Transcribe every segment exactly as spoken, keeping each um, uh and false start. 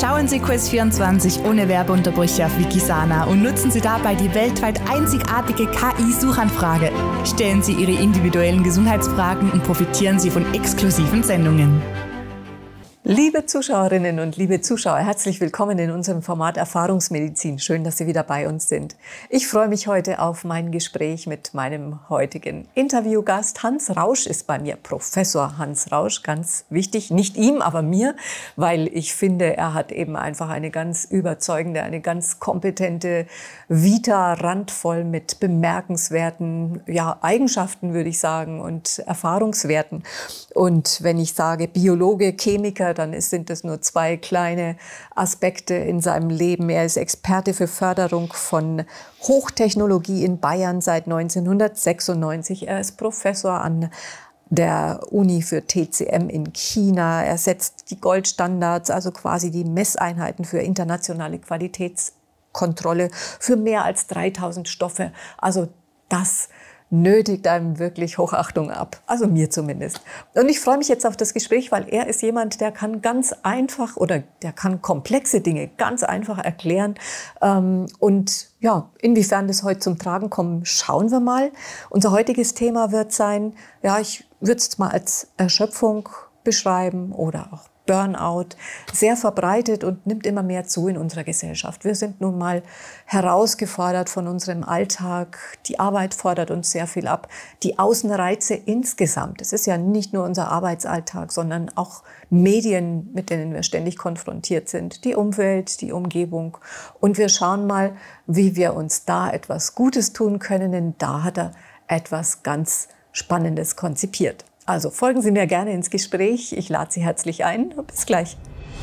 Schauen Sie Quiz vierundzwanzig ohne Werbeunterbrüche auf Wikisana und nutzen Sie dabei die weltweit einzigartige K I-Suchanfrage. Stellen Sie Ihre individuellen Gesundheitsfragen und profitieren Sie von exklusiven Sendungen. Liebe Zuschauerinnen und liebe Zuschauer, herzlich willkommen in unserem Format Erfahrungsmedizin. Schön, dass Sie wieder bei uns sind. Ich freue mich heute auf mein Gespräch mit meinem heutigen Interviewgast. Hans Rausch ist bei mir, Professor Hans Rausch, ganz wichtig. Nicht ihm, aber mir, weil ich finde, er hat eben einfach eine ganz überzeugende, eine ganz kompetente Vita, randvoll mit bemerkenswerten ja, Eigenschaften, würde ich sagen, und Erfahrungswerten. Und wenn ich sage Biologe, Chemiker, dann sind das nur zwei kleine Aspekte in seinem Leben. Er ist Experte für Förderung von Hochtechnologie in Bayern seit neunzehnhundertsechsundneunzig. Er ist Professor an der Uni für T C M in China. Er setzt die Goldstandards, also quasi die Messeinheiten für internationale Qualitätskontrolle für mehr als dreitausend Stoffe. Also das nötigt einem wirklich Hochachtung ab. Also mir zumindest. Und ich freue mich jetzt auf das Gespräch, weil er ist jemand, der kann ganz einfach oder der kann komplexe Dinge ganz einfach erklären. Und ja, inwiefern das heute zum Tragen kommt, schauen wir mal. Unser heutiges Thema wird sein, ja, ich würde es mal als Erschöpfung beschreiben oder auch Burnout, sehr verbreitet und nimmt immer mehr zu in unserer Gesellschaft. Wir sind nun mal herausgefordert von unserem Alltag. Die Arbeit fordert uns sehr viel ab. Die Außenreize insgesamt. Es ist ja nicht nur unser Arbeitsalltag, sondern auch Medien, mit denen wir ständig konfrontiert sind. Die Umwelt, die Umgebung. Und wir schauen mal, wie wir uns da etwas Gutes tun können, denn da hat er etwas ganz Spannendes konzipiert. Also folgen Sie mir gerne ins Gespräch. Ich lade Sie herzlich ein. Bis gleich.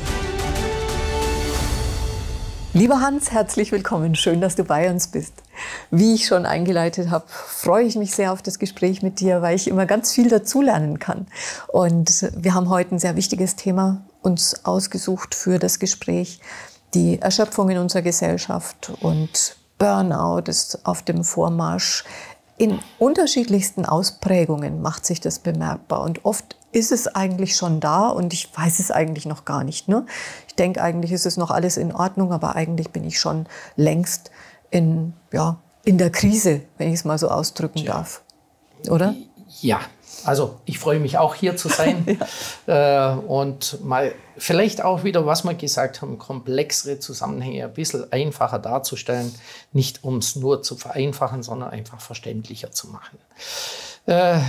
Lieber Hans, herzlich willkommen. Schön, dass du bei uns bist. Wie ich schon eingeleitet habe, freue ich mich sehr auf das Gespräch mit dir, weil ich immer ganz viel dazulernen kann. Und wir haben heute ein sehr wichtiges Thema uns ausgesucht für das Gespräch. Die Erschöpfung in unserer Gesellschaft und Burnout ist auf dem Vormarsch. In unterschiedlichsten Ausprägungen macht sich das bemerkbar und oft ist es eigentlich schon da und ich weiß es eigentlich noch gar nicht. Ne? Ich denke, eigentlich ist es noch alles in Ordnung, aber eigentlich bin ich schon längst in, ja, in der Krise, wenn ich es mal so ausdrücken ja. darf. Oder? Ja, also ich freue mich auch hier zu sein ja. äh, und mal vielleicht auch wieder, was wir gesagt haben, komplexere Zusammenhänge ein bisschen einfacher darzustellen, nicht um es nur zu vereinfachen, sondern einfach verständlicher zu machen. Äh,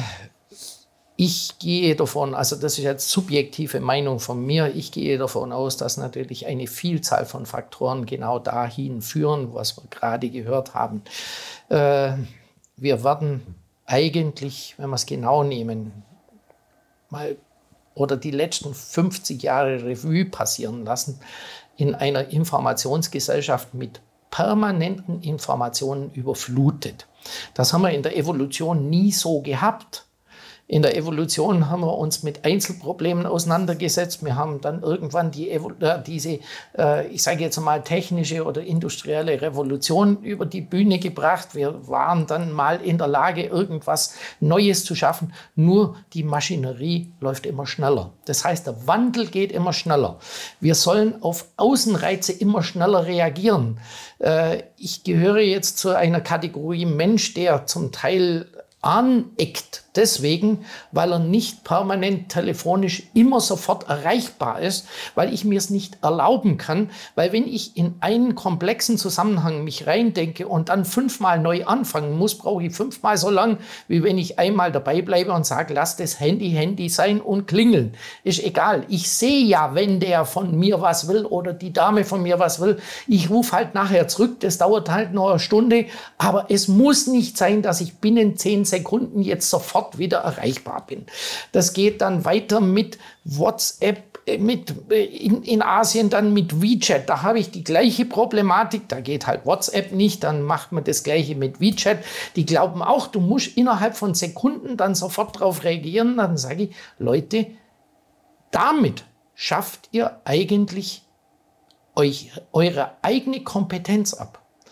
ich gehe davon, also das ist jetzt subjektive Meinung von mir, ich gehe davon aus, dass natürlich eine Vielzahl von Faktoren genau dahin führen, was wir gerade gehört haben. Äh, wir werden eigentlich, wenn wir es genau nehmen, mal oder die letzten fünfzig Jahre Revue passieren lassen, in einer Informationsgesellschaft mit permanenten Informationen überflutet. Das haben wir in der Evolution nie so gehabt. In der Evolution haben wir uns mit Einzelproblemen auseinandergesetzt. Wir haben dann irgendwann die, äh, diese, äh, ich sage jetzt mal, technische oder industrielle Revolution über die Bühne gebracht. Wir waren dann mal in der Lage, irgendwas Neues zu schaffen. Nur die Maschinerie läuft immer schneller. Das heißt, der Wandel geht immer schneller. Wir sollen auf Außenreize immer schneller reagieren. Äh, ich gehöre jetzt zu einer Kategorie Mensch, der zum Teil aneckt. Deswegen, weil er nicht permanent telefonisch immer sofort erreichbar ist, weil ich mir es nicht erlauben kann, weil wenn ich in einen komplexen Zusammenhang mich reindenke und dann fünfmal neu anfangen muss, brauche ich fünfmal so lang, wie wenn ich einmal dabei bleibe und sage, lass das Handy Handy sein und klingeln. Ist egal. Ich sehe ja, wenn der von mir was will oder die Dame von mir was will. Ich rufe halt nachher zurück. Das dauert halt noch eine Stunde. Aber es muss nicht sein, dass ich binnen zehn Sekunden jetzt sofort wieder erreichbar bin. Das geht dann weiter mit WhatsApp, mit, in, in Asien dann mit WeChat. Da habe ich die gleiche Problematik. Da geht halt WhatsApp nicht, dann macht man das Gleiche mit WeChat. Die glauben auch, du musst innerhalb von Sekunden dann sofort darauf reagieren. Dann sage ich, Leute, damit schafft ihr eigentlich euch eure eigene Kompetenz ab.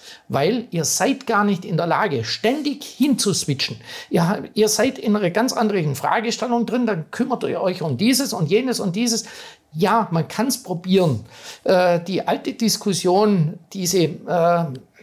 weil ihr seid gar nicht in der Lage, ständig hinzuswitchen. Ihr, ihr seid in einer ganz anderen Fragestellung drin, dann kümmert ihr euch um dieses und jenes und dieses. Ja, man kann es probieren. Äh, die alte Diskussion, diese äh,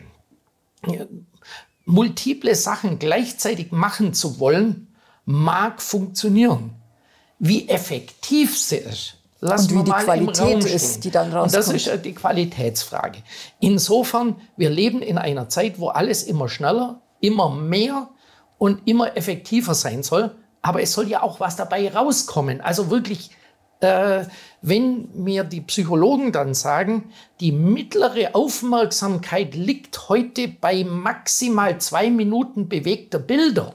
multiple Sachen gleichzeitig machen zu wollen, mag funktionieren. Wie effektiv sie ist, lassen und wie wir die mal im Qualität Raum ist, stehen. die dann rauskommt. Und das ist die Qualitätsfrage. Insofern, wir leben in einer Zeit, wo alles immer schneller, immer mehr und immer effektiver sein soll. Aber es soll ja auch was dabei rauskommen. Also wirklich, äh, wenn mir die Psychologen dann sagen, die mittlere Aufmerksamkeit liegt heute bei maximal zwei Minuten bewegter Bilder.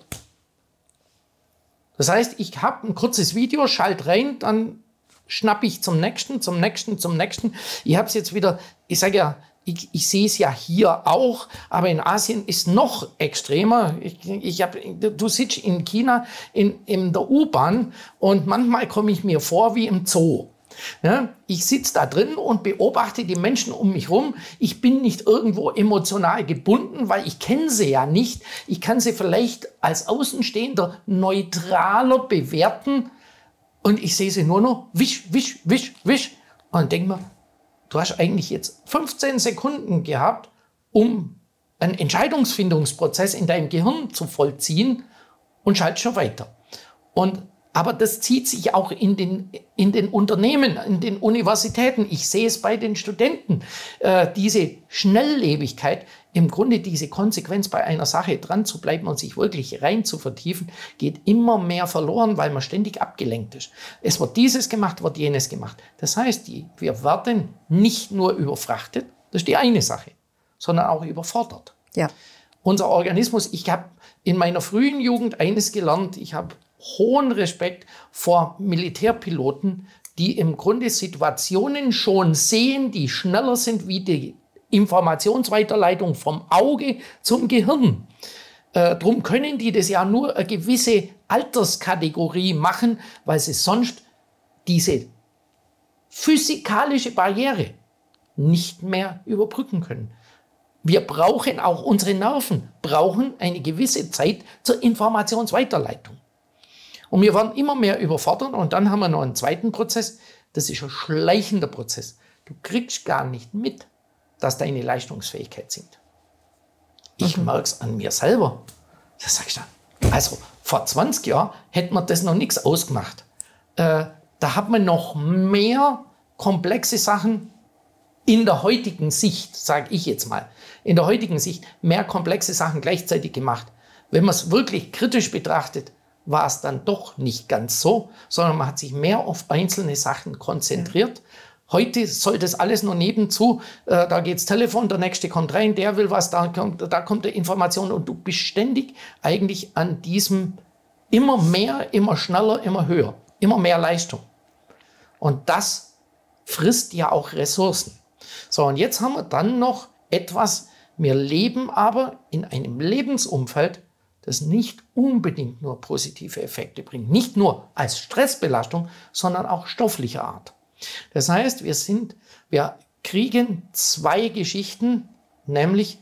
Das heißt, ich habe ein kurzes Video, schalte rein, dann schnappe ich zum nächsten, zum nächsten, zum nächsten. Ich habe es jetzt wieder, ich sage ja, ich, ich sehe es ja hier auch, aber in Asien ist noch extremer. Ich, ich hab, du sitzt in China in, in der U-Bahn und manchmal komme ich mir vor wie im Zoo. Ja, ich sitze da drin und beobachte die Menschen um mich herum. Ich bin nicht irgendwo emotional gebunden, weil ich kenne sie ja nicht. Ich kann sie vielleicht als Außenstehender neutraler bewerten und ich sehe sie nur noch wisch, wisch, wisch, wisch und denke mir, du hast eigentlich jetzt fünfzehn Sekunden gehabt, um einen Entscheidungsfindungsprozess in deinem Gehirn zu vollziehen und schaltest schon weiter. Und aber das zieht sich auch in den, in den Unternehmen, in den Universitäten. Ich sehe es bei den Studenten. Äh, diese Schnelllebigkeit, im Grunde diese Konsequenz bei einer Sache dran zu bleiben und sich wirklich rein zu vertiefen, geht immer mehr verloren, weil man ständig abgelenkt ist. Es wird dieses gemacht, wird jenes gemacht. Das heißt, die, wir werden nicht nur überfrachtet, das ist die eine Sache, sondern auch überfordert. Ja. Unser Organismus, ich habe in meiner frühen Jugend eines gelernt, ich habe hohen Respekt vor Militärpiloten, die im Grunde Situationen schon sehen, die schneller sind wie die Informationsweiterleitung vom Auge zum Gehirn. Äh, drum können die das ja nur eine gewisse Alterskategorie machen, weil sie sonst diese physikalische Barriere nicht mehr überbrücken können. Wir brauchen auch, unsere Nerven brauchen eine gewisse Zeit zur Informationsweiterleitung. Und wir werden immer mehr überfordert und dann haben wir noch einen zweiten Prozess, das ist ein schleichender Prozess. Du kriegst gar nicht mit, dass deine Leistungsfähigkeit sinkt. Ich mhm. merke es an mir selber. Das sag ich dann. Also vor zwanzig Jahren hätte man das noch nichts ausgemacht. Äh, da hat man noch mehr komplexe Sachen in der heutigen Sicht, sage ich jetzt mal, in der heutigen Sicht mehr komplexe Sachen gleichzeitig gemacht. Wenn man es wirklich kritisch betrachtet, war es dann doch nicht ganz so, sondern man hat sich mehr auf einzelne Sachen konzentriert. Ja. Heute soll das alles nur nebenzu, äh, da geht's Telefon, der Nächste kommt rein, der will was, da kommt, da kommt die Information und du bist ständig eigentlich an diesem immer mehr, immer schneller, immer höher, immer mehr Leistung. Und das frisst ja auch Ressourcen. So, und jetzt haben wir dann noch etwas, wir leben aber in einem Lebensumfeld, das nicht unbedingt nur positive Effekte bringt. Nicht nur als Stressbelastung, sondern auch stofflicher Art. Das heißt, wir sind, wir kriegen zwei Geschichten, nämlich,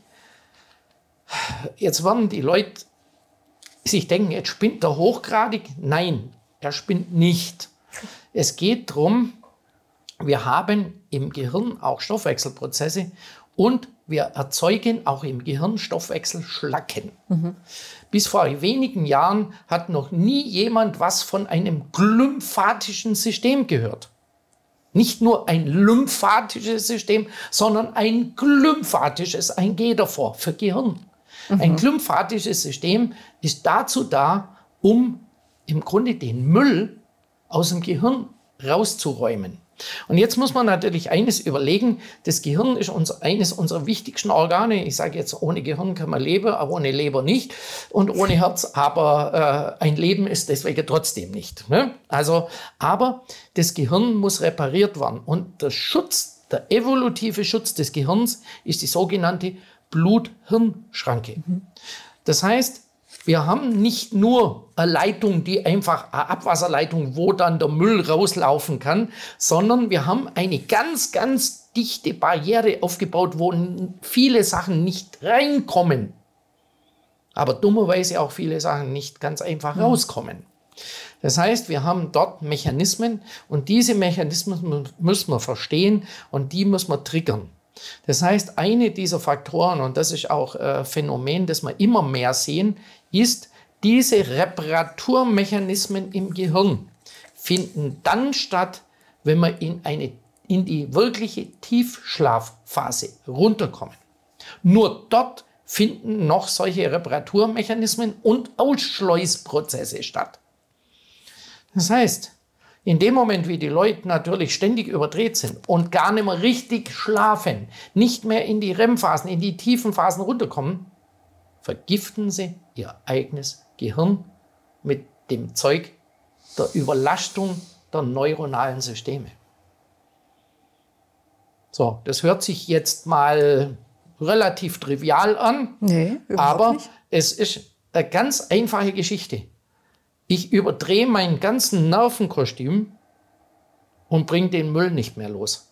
jetzt werden die Leute sich denken, jetzt spinnt er hochgradig. Nein, er spinnt nicht. Es geht darum, wir haben im Gehirn auch Stoffwechselprozesse und wir erzeugen auch im Gehirn Stoffwechselschlacken. Mhm. Bis vor wenigen Jahren hat noch nie jemand was von einem glymphatischen System gehört. Nicht nur ein lymphatisches System, sondern ein glymphatisches, ein G davor, für Gehirn. Mhm. Ein glymphatisches System ist dazu da, um im Grunde den Müll aus dem Gehirn rauszuräumen. Und jetzt muss man natürlich eines überlegen, das Gehirn ist unser, eines unserer wichtigsten Organe. Ich sage jetzt, ohne Gehirn kann man leben, aber ohne Leber nicht. Und ohne Herz, aber äh, ein Leben ist deswegen trotzdem nicht. Ne? Also, aber das Gehirn muss repariert werden. Und der Schutz, der evolutive Schutz des Gehirns ist die sogenannte Blut-Hirn-Schranke. Mhm. Das heißt, Wir haben nicht nur eine Leitung, die einfach eine Abwasserleitung, wo dann der Müll rauslaufen kann, sondern wir haben eine ganz, ganz dichte Barriere aufgebaut, wo viele Sachen nicht reinkommen. Aber dummerweise auch viele Sachen nicht ganz einfach mhm. rauskommen. Das heißt, wir haben dort Mechanismen und diese Mechanismen müssen wir verstehen und die müssen wir triggern. Das heißt, eine dieser Faktoren, und das ist auch ein Phänomen, das wir immer mehr sehen, ist, diese Reparaturmechanismen im Gehirn finden dann statt, wenn wir in, eine, in die wirkliche Tiefschlafphase runterkommen. Nur dort finden noch solche Reparaturmechanismen und Ausschleusprozesse statt. Das heißt, in dem Moment, wie die Leute natürlich ständig überdreht sind und gar nicht mehr richtig schlafen, nicht mehr in die R E M-Phasen, in die tiefen Phasen runterkommen, vergiften sie ihr eigenes Gehirn mit dem Zeug der Überlastung der neuronalen Systeme. So, das hört sich jetzt mal relativ trivial an, nee, aber nicht. Es ist eine ganz einfache Geschichte. Ich überdrehe mein ganzen Nervenkostüm und bringe den Müll nicht mehr los.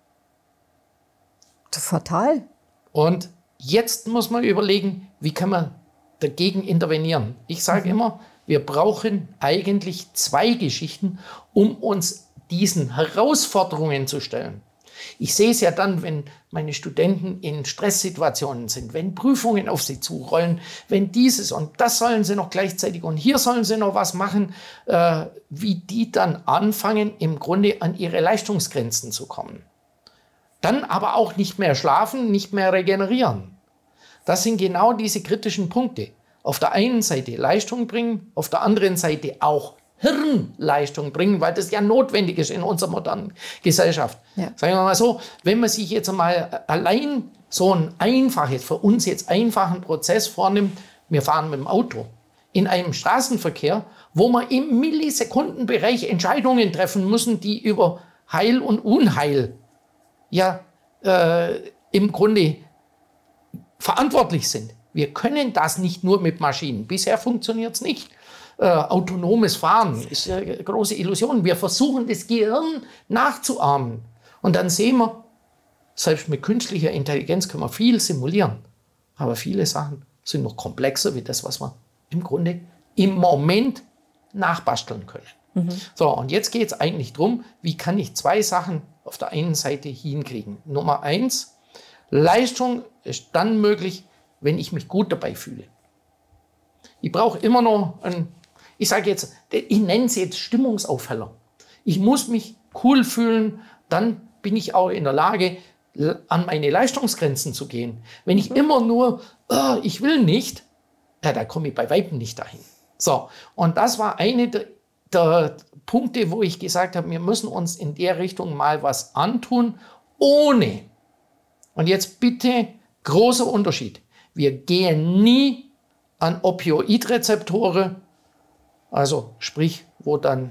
Das ist fatal. Und jetzt muss man überlegen, wie kann man dagegen intervenieren. Ich sage mhm. immer, wir brauchen eigentlich zwei Geschichten, um uns diesen Herausforderungen zu stellen. Ich sehe es ja dann, wenn meine Studenten in Stresssituationen sind, wenn Prüfungen auf sie zurollen, wenn dieses und das sollen sie noch gleichzeitig und hier sollen sie noch was machen, äh, wie die dann anfangen, im Grunde an ihre Leistungsgrenzen zu kommen. Dann aber auch nicht mehr schlafen, nicht mehr regenerieren. Das sind genau diese kritischen Punkte. Auf der einen Seite Leistung bringen, auf der anderen Seite auch Hirnleistung bringen, weil das ja notwendig ist in unserer modernen Gesellschaft. Ja. Sagen wir mal so, wenn man sich jetzt mal allein so ein einfaches, für uns jetzt einfachen Prozess vornimmt, wir fahren mit dem Auto in einem Straßenverkehr, wo wir im Millisekundenbereich Entscheidungen treffen müssen, die über Heil und Unheil ja äh, im Grunde verantwortlich sind. Wir können das nicht nur mit Maschinen. Bisher funktioniert es nicht. Äh, autonomes Fahren ist eine große Illusion. Wir versuchen, das Gehirn nachzuahmen. Und dann sehen wir, selbst mit künstlicher Intelligenz können wir viel simulieren. Aber viele Sachen sind noch komplexer wie das, was wir im Grunde im Moment nachbasteln können. Mhm. So, und jetzt geht es eigentlich darum, wie kann ich zwei Sachen auf der einen Seite hinkriegen. Nummer eins, Leistung ist dann möglich, wenn ich mich gut dabei fühle. Ich brauche immer noch einen, ich sage jetzt, ich nenne es jetzt Stimmungsaufheller. Ich muss mich cool fühlen, dann bin ich auch in der Lage, an meine Leistungsgrenzen zu gehen. Wenn ich immer nur, oh, ich will nicht, ja, da komme ich bei Weitem nicht dahin. So, und das war eine der, der Punkte, wo ich gesagt habe, wir müssen uns in der Richtung mal was antun, ohne, und jetzt bitte, großer Unterschied, wir gehen nie an Opioidrezeptoren, also sprich, wo dann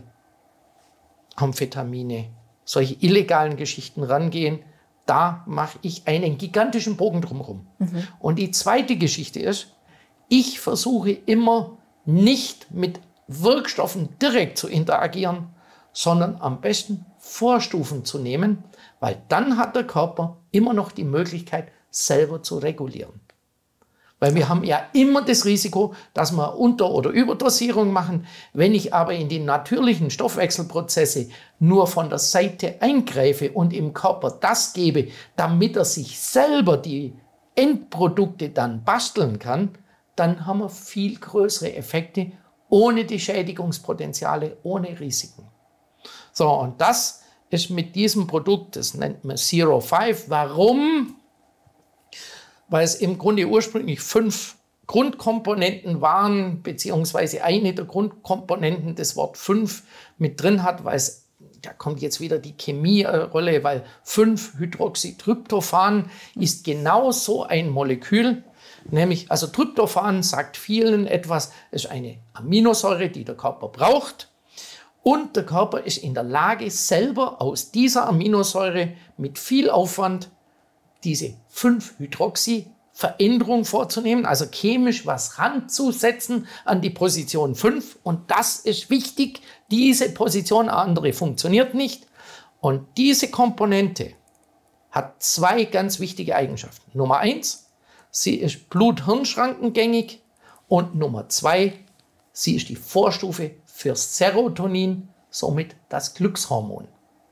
Amphetamine, solche illegalen Geschichten rangehen, da mache ich einen gigantischen Bogen drumherum. Mhm. Und die zweite Geschichte ist, ich versuche immer nicht mit Wirkstoffen direkt zu interagieren, sondern am besten Vorstufen zu nehmen, weil dann hat der Körper immer noch die Möglichkeit, selber zu regulieren. Weil wir haben ja immer das Risiko, dass wir Unter- oder Überdosierung machen. Wenn ich aber in die natürlichen Stoffwechselprozesse nur von der Seite eingreife und im Körper das gebe, damit er sich selber die Endprodukte dann basteln kann, dann haben wir viel größere Effekte ohne die Schädigungspotenziale, ohne Risiken. So, und das ist mit diesem Produkt, das nennt man Zero Five. Warum? Weil es im Grunde ursprünglich fünf Grundkomponenten waren, beziehungsweise eine der Grundkomponenten das Wort fünf mit drin hat, weil es, da kommt jetzt wieder die Chemie-Rolle, weil fünf Hydroxytryptophan ist genau so ein Molekül, nämlich, also Tryptophan sagt vielen etwas, ist eine Aminosäure, die der Körper braucht. Und der Körper ist in der Lage, selber aus dieser Aminosäure mit viel Aufwand diese fünf Hydroxy Veränderung vorzunehmen, also chemisch was ranzusetzen an die Position fünf. Und das ist wichtig. Diese Position, andere funktioniert nicht. Und diese Komponente hat zwei ganz wichtige Eigenschaften. Nummer eins, sie ist Blut-Hirn-Schrankengängig. Und Nummer zwei, sie ist die Vorstufe für Serotonin, somit das Glückshormon.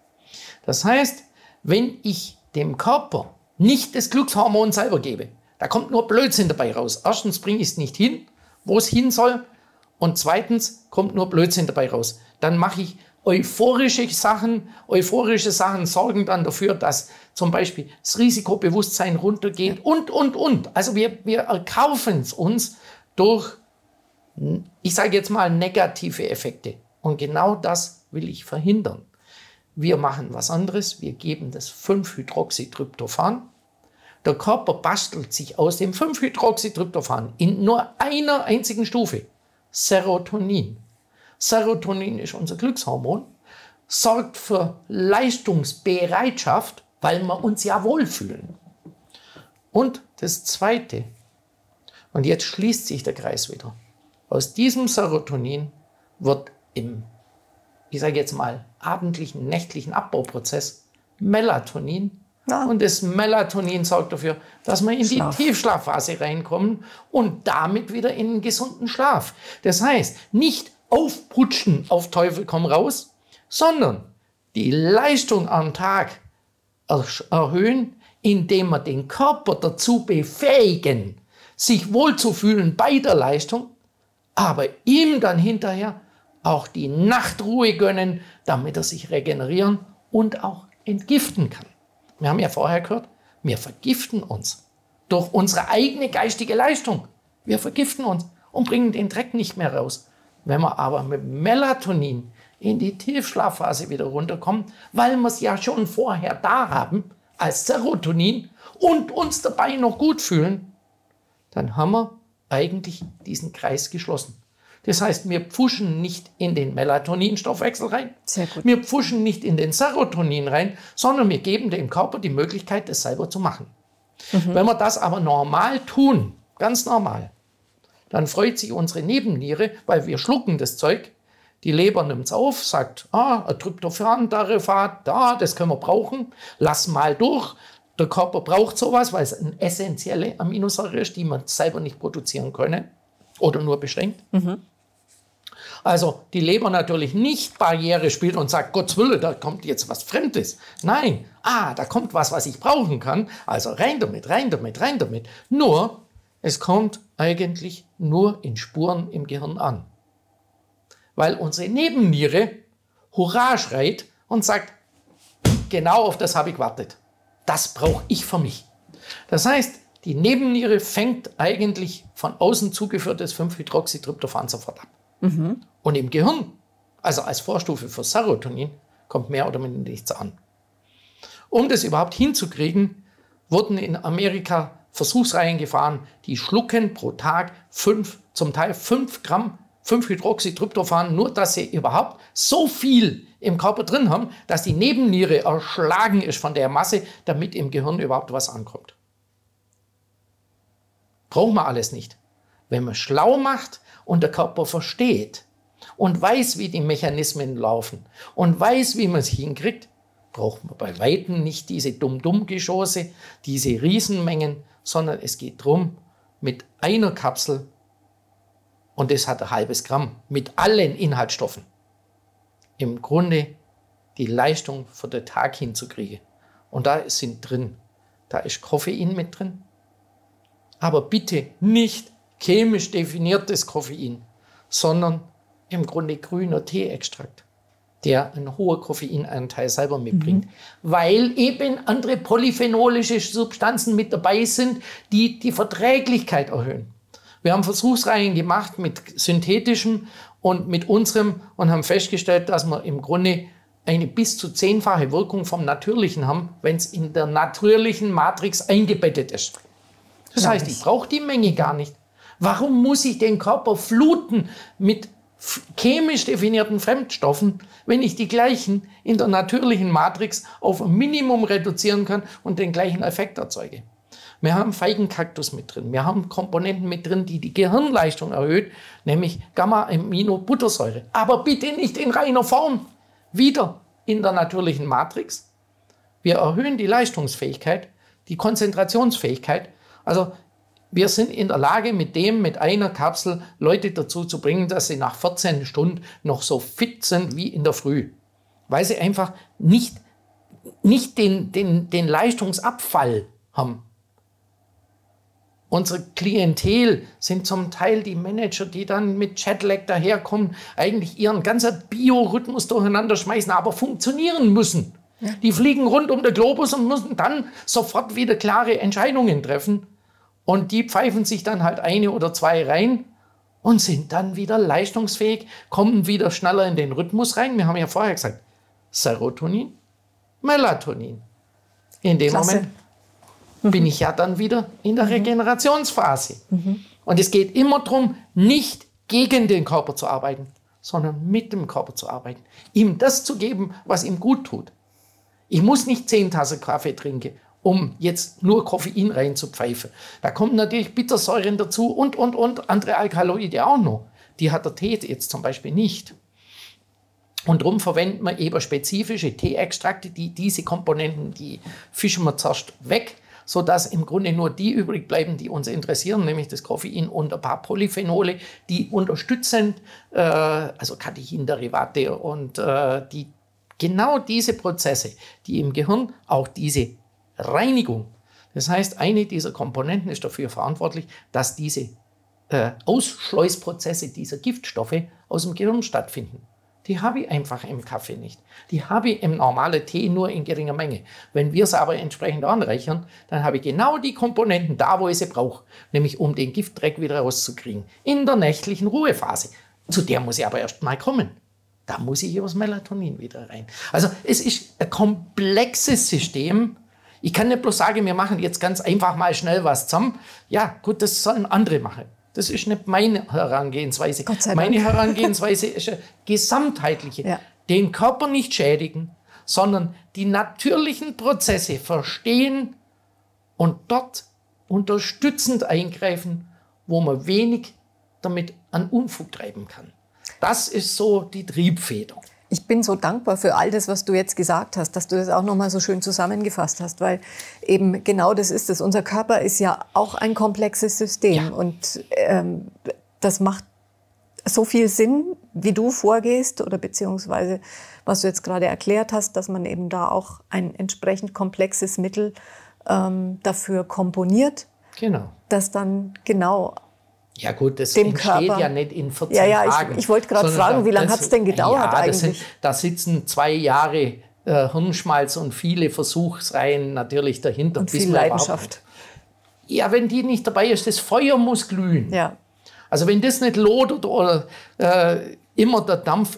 Das heißt, wenn ich dem Körper nicht das Glückshormon selber gebe, da kommt nur Blödsinn dabei raus. Erstens bringe ich es nicht hin, wo es hin soll. Und zweitens kommt nur Blödsinn dabei raus. Dann mache ich euphorische Sachen. Euphorische Sachen sorgen dann dafür, dass zum Beispiel das Risikobewusstsein runtergeht und, und, und. Also wir, wir erkaufen es uns durch, ich sage jetzt mal, negative Effekte. Und genau das will ich verhindern. Wir machen was anderes. Wir geben das fünf Hydroxytryptophan. Der Körper bastelt sich aus dem fünf Hydroxytryptophan in nur einer einzigen Stufe Serotonin. Serotonin ist unser Glückshormon, sorgt für Leistungsbereitschaft, weil wir uns ja wohlfühlen. Und das Zweite, und jetzt schließt sich der Kreis wieder, aus diesem Serotonin wird im, ich sage jetzt mal, abendlichen, nächtlichen Abbauprozess Melatonin. Ja. Und das Melatonin sorgt dafür, dass wir in Schlaf. die Tiefschlafphase reinkommen und damit wieder in einen gesunden Schlaf. Das heißt, nicht aufputschen auf Teufel komm raus, sondern die Leistung am Tag erhöhen, indem wir den Körper dazu befähigen, sich wohlzufühlen bei der Leistung, aber ihm dann hinterher auch die Nachtruhe gönnen, damit er sich regenerieren und auch entgiften kann. Wir haben ja vorher gehört, wir vergiften uns durch unsere eigene geistige Leistung. Wir vergiften uns und bringen den Dreck nicht mehr raus. Wenn wir aber mit Melatonin in die Tiefschlafphase wieder runterkommen, weil wir es ja schon vorher da haben, als Serotonin und uns dabei noch gut fühlen, dann haben wir eigentlich diesen Kreis geschlossen. Das heißt, wir pfuschen nicht in den Melatoninstoffwechsel rein, Sehr gut. wir pfuschen nicht in den Serotonin rein, sondern wir geben dem Körper die Möglichkeit, das selber zu machen. Mhm. Wenn wir das aber normal tun, ganz normal, dann freut sich unsere Nebenniere, weil wir schlucken das Zeug, die Leber nimmt es auf, sagt, ah, ein Tryptophan-Derivat, da, das können wir brauchen, lass mal durch. Der Körper braucht sowas, weil es eine essentielle Aminosäure ist, die man selber nicht produzieren können oder nur beschränkt. Mhm. Also die Leber natürlich nicht Barriere spielt und sagt, Gottes Wille, da kommt jetzt was Fremdes. Nein, ah, da kommt was, was ich brauchen kann. Also rein damit, rein damit, rein damit. Nur, es kommt eigentlich nur in Spuren im Gehirn an. Weil unsere Nebenniere Hurra schreit und sagt, genau auf das habe ich gewartet. Das brauche ich für mich. Das heißt, die Nebenniere fängt eigentlich von außen zugeführtes fünf Hydroxytryptophan sofort ab. Mhm. Und im Gehirn, also als Vorstufe für Serotonin, kommt mehr oder minder nichts an. Um das überhaupt hinzukriegen, wurden in Amerika Versuchsreihen gefahren, die schlucken pro Tag fünf, zum Teil fünf Gramm fünf Hydroxytryptophan, nur dass sie überhaupt so viel im Körper drin haben, dass die Nebenniere erschlagen ist von der Masse, damit im Gehirn überhaupt was ankommt. Brauchen wir alles nicht. Wenn man schlau macht und der Körper versteht und weiß, wie die Mechanismen laufen und weiß, wie man es hinkriegt, braucht man bei Weitem nicht diese Dumm-Dumm-Geschosse, diese Riesenmengen, sondern es geht darum, mit einer Kapsel, und das hat ein halbes Gramm, mit allen Inhaltsstoffen, im Grunde die Leistung für den Tag hinzukriegen. Und da sind drin, da ist Koffein mit drin, aber bitte nicht chemisch definiertes Koffein, sondern im Grunde grüner Teeextrakt, der einen hohen Koffeinanteil selber mitbringt, mhm. weil eben andere polyphenolische Substanzen mit dabei sind, die die Verträglichkeit erhöhen. Wir haben Versuchsreihen gemacht mit synthetischem und mit unserem und haben festgestellt, dass wir im Grunde eine bis zu zehnfache Wirkung vom Natürlichen haben, wenn es in der natürlichen Matrix eingebettet ist. Das heißt, ich brauche die Menge gar nicht. Warum muss ich den Körper fluten mit chemisch definierten Fremdstoffen, wenn ich die gleichen in der natürlichen Matrix auf ein Minimum reduzieren kann und den gleichen Effekt erzeuge? Wir haben Feigenkaktus mit drin. Wir haben Komponenten mit drin, die die Gehirnleistung erhöht, nämlich Gamma-Aminobuttersäure. Aber bitte nicht in reiner Form. Wieder in der natürlichen Matrix. Wir erhöhen die Leistungsfähigkeit, die Konzentrationsfähigkeit. Also wir sind in der Lage, mit dem, mit einer Kapsel Leute dazu zu bringen, dass sie nach vierzehn Stunden noch so fit sind wie in der Früh. Weil sie einfach nicht, nicht den, den, den Leistungsabfall haben. Unsere Klientel sind zum Teil die Manager, die dann mit Jetlag daherkommen, eigentlich ihren ganzen Biorhythmus durcheinander schmeißen, aber funktionieren müssen. Ja. Die fliegen rund um den Globus und müssen dann sofort wieder klare Entscheidungen treffen. Und die pfeifen sich dann halt eine oder zwei rein und sind dann wieder leistungsfähig, kommen wieder schneller in den Rhythmus rein. Wir haben ja vorher gesagt, Serotonin, Melatonin. In dem Klasse. Moment bin ich ja dann wieder in der Regenerationsphase. Mhm. Und es geht immer darum, nicht gegen den Körper zu arbeiten, sondern mit dem Körper zu arbeiten. Ihm das zu geben, was ihm gut tut. Ich muss nicht zehn Tassen Kaffee trinken, um jetzt nur Koffein reinzupfeifen. Da kommen natürlich Bittersäuren dazu und, und, und andere Alkaloide auch noch. Die hat der Tee jetzt zum Beispiel nicht. Und darum verwenden wir eben spezifische Teeextrakte, die diese Komponenten, die fischen wir zuerst weg, sodass im Grunde nur die übrig bleiben, die uns interessieren, nämlich das Koffein und ein paar Polyphenole, die unterstützend, äh, also Katechinderivate und äh, die genau diese Prozesse, die im Gehirn auch diese Reinigung, das heißt, eine dieser Komponenten ist dafür verantwortlich, dass diese äh, Ausschleusprozesse dieser Giftstoffe aus dem Gehirn stattfinden. Die habe ich einfach im Kaffee nicht. Die habe ich im normalen Tee nur in geringer Menge. Wenn wir es aber entsprechend anreichern, dann habe ich genau die Komponenten da, wo ich sie brauche. Nämlich um den Giftdreck wieder rauszukriegen. In der nächtlichen Ruhephase. Zu der muss ich aber erst mal kommen. Da muss ich übers Melatonin wieder rein. Also es ist ein komplexes System. Ich kann nicht bloß sagen, wir machen jetzt ganz einfach mal schnell was zusammen. Ja, gut, das sollen andere machen. Das ist nicht meine Herangehensweise. Meine Herangehensweise ist eine gesamtheitliche. Ja. Den Körper nicht schädigen, sondern die natürlichen Prozesse verstehen und dort unterstützend eingreifen, wo man wenig damit an Unfug treiben kann. Das ist so die Triebfeder. Ich bin so dankbar für all das, was du jetzt gesagt hast, dass du das auch noch mal so schön zusammengefasst hast, weil eben genau das ist es. Unser Körper ist ja auch ein komplexes System, ja. Und ähm, das macht so viel Sinn, wie du vorgehst oder beziehungsweise was du jetzt gerade erklärt hast, dass man eben da auch ein entsprechend komplexes Mittel ähm, dafür komponiert, genau. Das dann genau Ja gut, das dem entsteht Körper. ja nicht in vierzehn ja, ja, Tagen. Ich, ich wollte gerade fragen, wie lange hat es denn gedauert ja, eigentlich? Sind, da sitzen zwei Jahre äh, Hirnschmalz und viele Versuchsreihen natürlich dahinter. Und viel Leidenschaft. Ja, wenn die nicht dabei ist, das Feuer muss glühen. Ja. Also wenn das nicht lodert oder äh, immer der Dampf.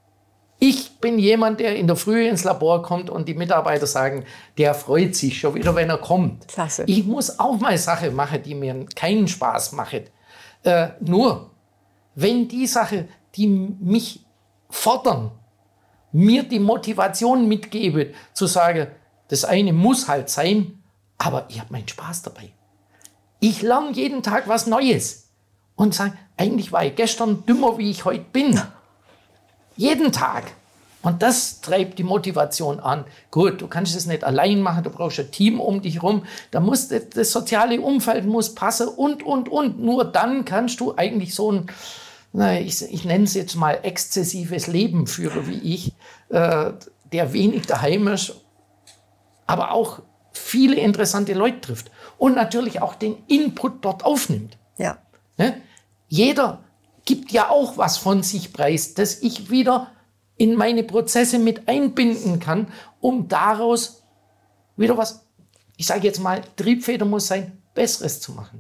Ich bin jemand, der in der Früh ins Labor kommt und die Mitarbeiter sagen, der freut sich schon wieder, wenn er kommt. Klasse. Ich muss auch mal Sachen machen, die mir keinen Spaß machen. Äh, nur, wenn die Sache, die mich fordern, mir die Motivation mitgeben, zu sagen, das eine muss halt sein, aber ich habe meinen Spaß dabei. Ich lerne jeden Tag was Neues und sage, eigentlich war ich gestern dümmer, wie ich heute bin. Jeden Tag. Und das treibt die Motivation an. Gut, du kannst es nicht allein machen, du brauchst ein Team um dich herum. Da muss das, das soziale Umfeld muss passen und, und, und. Nur dann kannst du eigentlich so ein, na, ich, ich nenne es jetzt mal exzessives Leben führen, wie ich, äh, der wenig daheim ist, aber auch viele interessante Leute trifft und natürlich auch den Input dort aufnimmt. Ja. Ne? Jeder gibt ja auch was von sich preis, das ich wieder in meine Prozesse mit einbinden kann, um daraus wieder was, ich sage jetzt mal, Triebfeder muss sein, Besseres zu machen.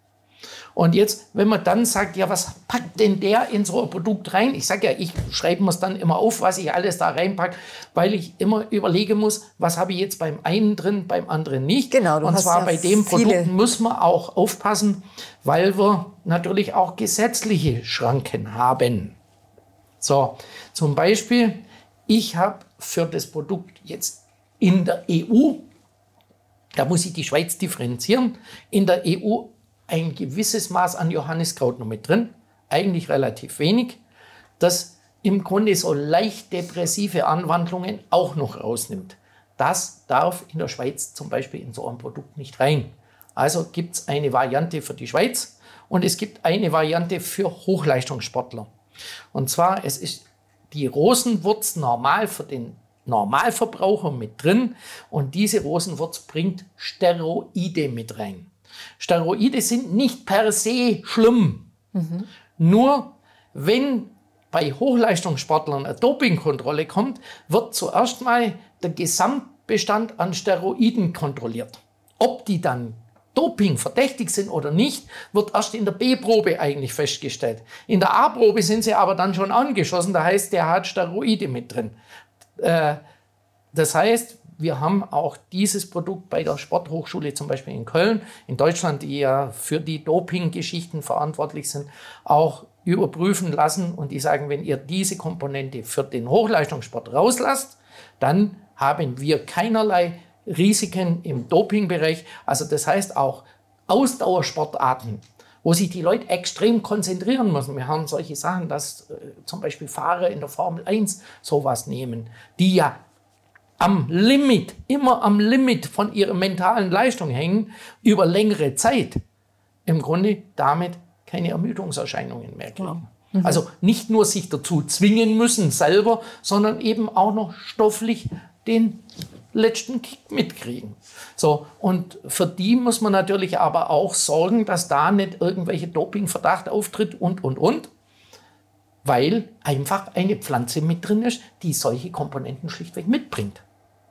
Und jetzt, wenn man dann sagt, ja, was packt denn der in so ein Produkt rein? Ich sage ja, ich schreibe mir es dann immer auf, was ich alles da reinpacke, weil ich immer überlegen muss, was habe ich jetzt beim einen drin, beim anderen nicht. Genau, du und hast zwar ja bei dem viele. Produkt muss man auch aufpassen, weil wir natürlich auch gesetzliche Schranken haben. So, zum Beispiel, ich habe für das Produkt jetzt in der E U Da muss sich die Schweiz differenzieren. In der E U ein gewisses Maß an Johanniskraut noch mit drin, eigentlich relativ wenig, das im Grunde so leicht depressive Anwandlungen auch noch rausnimmt. Das darf in der Schweiz zum Beispiel in so ein Produkt nicht rein. Also gibt es eine Variante für die Schweiz und es gibt eine Variante für Hochleistungssportler. Und zwar, es ist die Rosenwurz normal für den Normalverbraucher mit drin und diese Rosenwurz bringt Steroide mit rein. Steroide sind nicht per se schlimm. Mhm. Nur wenn bei Hochleistungssportlern eine Dopingkontrolle kommt, wird zuerst mal der Gesamtbestand an Steroiden kontrolliert. Ob die dann dopingverdächtig sind oder nicht, wird erst in der B-Probe eigentlich festgestellt. In der A-Probe sind sie aber dann schon angeschossen, das heißt, der hat Steroide mit drin. Äh, das heißt, wir haben auch dieses Produkt bei der Sporthochschule zum Beispiel in Köln, in Deutschland, die ja für die Doping-Geschichten verantwortlich sind, auch überprüfen lassen und die sagen, wenn ihr diese Komponente für den Hochleistungssport rauslasst, dann haben wir keinerlei Risiken im Dopingbereich. Also das heißt auch Ausdauersportarten, wo sich die Leute extrem konzentrieren müssen. Wir haben solche Sachen, dass äh, zum Beispiel Fahrer in der Formel eins sowas nehmen, die ja am Limit, immer am Limit von ihrer mentalen Leistung hängen, über längere Zeit, im Grunde damit keine Ermüdungserscheinungen mehr kriegen. Ja. Mhm. Also nicht nur sich dazu zwingen müssen selber, sondern eben auch noch stofflich den letzten Kick mitkriegen. So, und für die muss man natürlich aber auch sorgen, dass da nicht irgendwelche Dopingverdacht auftritt und, und, und, weil einfach eine Pflanze mit drin ist, die solche Komponenten schlichtweg mitbringt.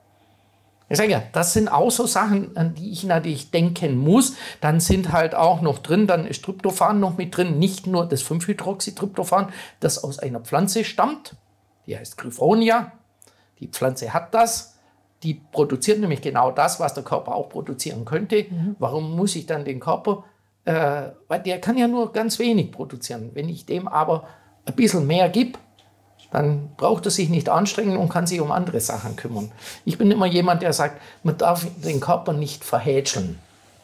Ich sage ja, das sind auch so Sachen, an die ich natürlich denken muss. Dann sind halt auch noch drin, dann ist Tryptophan noch mit drin, nicht nur das fünf Hydroxytryptophan, das aus einer Pflanze stammt, die heißt Griffonia. Die Pflanze hat das, die produziert nämlich genau das, was der Körper auch produzieren könnte. Mhm. Warum muss ich dann den Körper, äh, weil der kann ja nur ganz wenig produzieren. Wenn ich dem aber ein bisschen mehr gebe, dann braucht er sich nicht anstrengen und kann sich um andere Sachen kümmern. Ich bin immer jemand, der sagt, man darf den Körper nicht verhätscheln.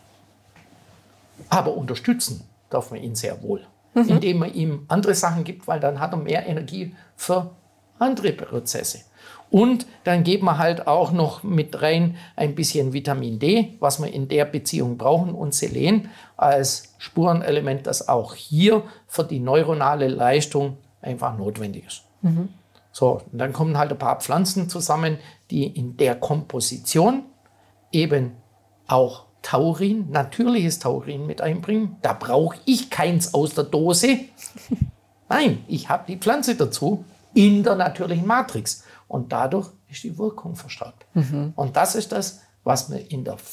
Aber unterstützen darf man ihn sehr wohl, mhm. indem man ihm andere Sachen gibt, weil dann hat er mehr Energie für andere Prozesse. Und dann geht man halt auch noch mit rein ein bisschen Vitamin D, was wir in der Beziehung brauchen, und Selen als Spurenelement, das auch hier für die neuronale Leistung einfach notwendig ist. Mhm. So, und dann kommen halt ein paar Pflanzen zusammen, die in der Komposition eben auch Taurin, natürliches Taurin mit einbringen. Da brauche ich keins aus der Dose. Nein, ich habe die Pflanze dazu in der natürlichen Matrix. Und dadurch ist die Wirkung verstärkt. Mhm. Und das ist das, was man in der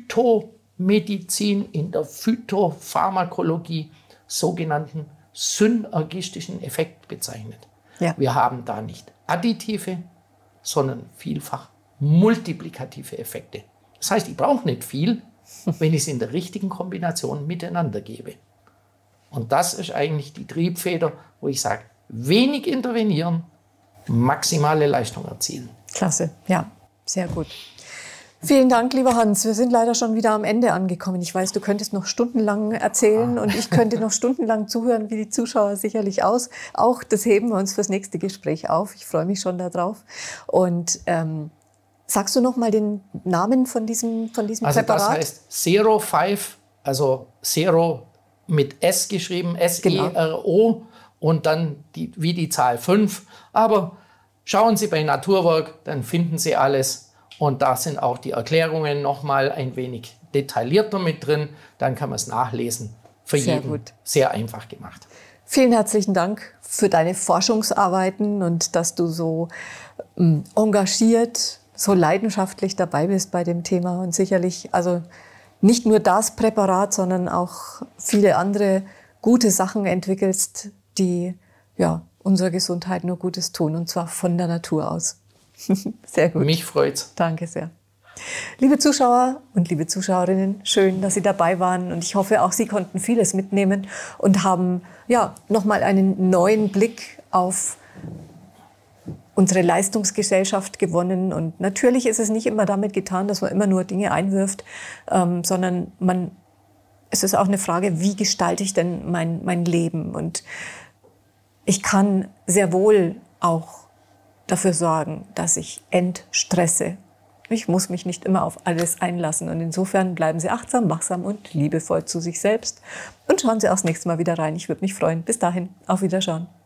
Phytomedizin, in der Phytopharmakologie sogenannten synergistischen Effekt bezeichnet. Ja. Wir haben da nicht additive, sondern vielfach multiplikative Effekte. Das heißt, ich brauche nicht viel, wenn ich es in der richtigen Kombination miteinander gebe. Und das ist eigentlich die Triebfeder, wo ich sage, wenig intervenieren, maximale Leistung erzielen. Klasse, ja, sehr gut. Vielen Dank, lieber Hans. Wir sind leider schon wieder am Ende angekommen. Ich weiß, du könntest noch stundenlang erzählen und ich könnte noch stundenlang zuhören, wie die Zuschauer sicherlich aus. Auch das heben wir uns fürs nächste Gespräch auf. Ich freue mich schon darauf. Und ähm, sagst du noch mal den Namen von diesem, von diesem also Präparat? Das heißt Sero fünf, also Sero mit S geschrieben, S E R O, genau. Und dann die, wie die Zahl fünf. Aber schauen Sie bei Naturwerk, dann finden Sie alles. Und da sind auch die Erklärungen noch mal ein wenig detaillierter mit drin. Dann kann man es nachlesen. Für sehr jeden gut. Sehr einfach gemacht. Vielen herzlichen Dank für deine Forschungsarbeiten und dass du so ähm, engagiert, so leidenschaftlich dabei bist bei dem Thema. Und sicherlich, also nicht nur das Präparat, sondern auch viele andere gute Sachen entwickelst, die ja, unserer Gesundheit nur Gutes tun. Und zwar von der Natur aus. Sehr gut. Mich freut's. Danke sehr. Liebe Zuschauer und liebe Zuschauerinnen, schön, dass Sie dabei waren und ich hoffe, auch Sie konnten vieles mitnehmen und haben ja nochmal einen neuen Blick auf unsere Leistungsgesellschaft gewonnen. Und natürlich ist es nicht immer damit getan, dass man immer nur Dinge einwirft, ähm, sondern man, es ist auch eine Frage, wie gestalte ich denn mein, mein Leben? Und ich kann sehr wohl auch dafür sorgen, dass ich entstresse. Ich muss mich nicht immer auf alles einlassen. Und insofern bleiben Sie achtsam, wachsam und liebevoll zu sich selbst. Und schauen Sie auch das nächste Mal wieder rein. Ich würde mich freuen. Bis dahin, auf Wiederschauen.